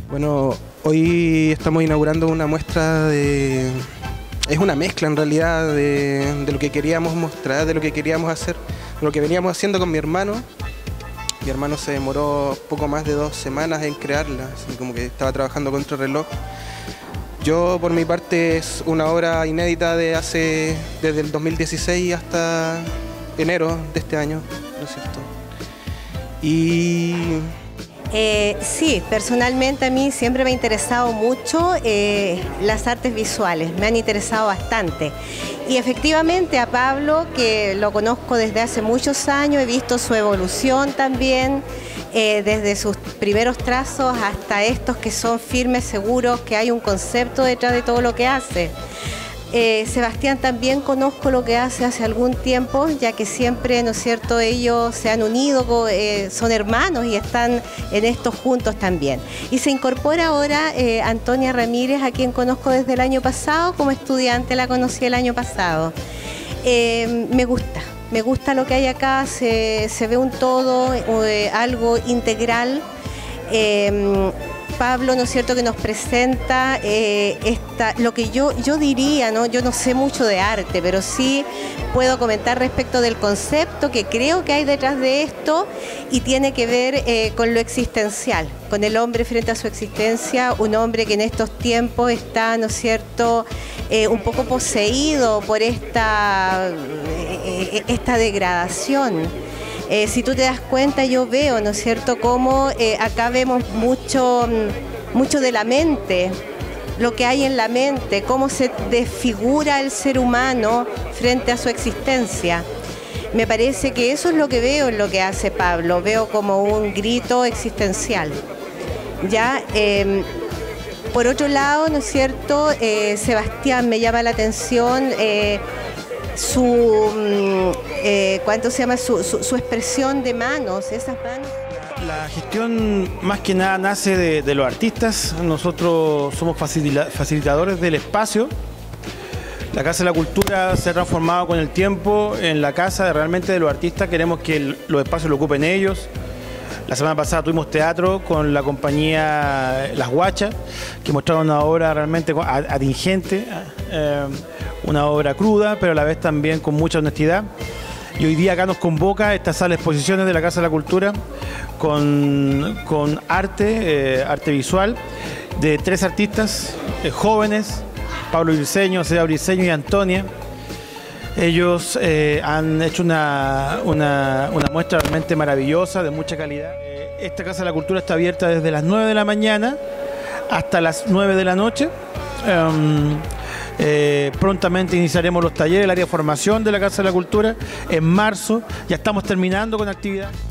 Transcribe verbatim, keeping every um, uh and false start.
Bueno, hoy estamos inaugurando una muestra de... Es una mezcla en realidad de, de lo que queríamos mostrar, de lo que queríamos hacer, de lo que veníamos haciendo con mi hermano. Mi hermano se demoró poco más de dos semanas en crearla, así como que estaba trabajando contra el reloj. Yo, por mi parte, es una obra inédita de hace, desde el dos mil dieciséis hasta enero de este año, ¿no es cierto? Y... Eh, sí, personalmente a mí siempre me ha interesado mucho eh, las artes visuales, me han interesado bastante. Y efectivamente a Pablo, que lo conozco desde hace muchos años, he visto su evolución también, eh, desde sus primeros trazos hasta estos que son firmes, seguros, que hay un concepto detrás de todo lo que hace. Eh, Sebastián también conozco lo que hace hace algún tiempo, ya que siempre, ¿no es cierto?, ellos se han unido, eh, son hermanos y están en esto juntos también. Y se incorpora ahora eh, Antonia Ramírez, a quien conozco desde el año pasado, como estudiante la conocí el año pasado. Eh, me gusta, me gusta lo que hay acá, se, se ve un todo, eh, algo integral. Eh, Pablo, ¿no es cierto?, que nos presenta eh, esta, lo que yo, yo diría, ¿no? Yo no sé mucho de arte, pero sí puedo comentar respecto del concepto que creo que hay detrás de esto y tiene que ver eh, con lo existencial, con el hombre frente a su existencia, un hombre que en estos tiempos está, ¿no es cierto?, eh, un poco poseído por esta, eh, esta degradación. Eh, si tú te das cuenta, yo veo, ¿no es cierto?, cómo eh, acá vemos mucho, mucho de la mente, lo que hay en la mente, cómo se desfigura el ser humano frente a su existencia. Me parece que eso es lo que veo en lo que hace Pablo, veo como un grito existencial. Ya, eh, por otro lado, ¿no es cierto?, eh, Sebastián me llama la atención, eh, su, eh, ¿cuánto se llama? Su, su, su expresión de manos, esas manos. La gestión más que nada nace de, de los artistas. Nosotros somos facilitadores del espacio. La Casa de la Cultura se ha transformado con el tiempo en la casa de, realmente de los artistas. Queremos que el, los espacios lo ocupen ellos. La semana pasada tuvimos teatro con la compañía Las Guachas, que mostraron una obra realmente atingente, eh, una obra cruda, pero a la vez también con mucha honestidad. Y hoy día acá nos convoca esta sala de exposiciones de la Casa de la Cultura con, con arte, eh, arte visual, de tres artistas eh, jóvenes, Pablo Briceño, César Briceño y Antonia. Ellos eh, han hecho una, una, una muestra realmente maravillosa, de mucha calidad. Eh, esta Casa de la Cultura está abierta desde las nueve de la mañana hasta las nueve de la noche. Um, eh, prontamente iniciaremos los talleres, el área de formación de la Casa de la Cultura en marzo. Ya estamos terminando con actividad.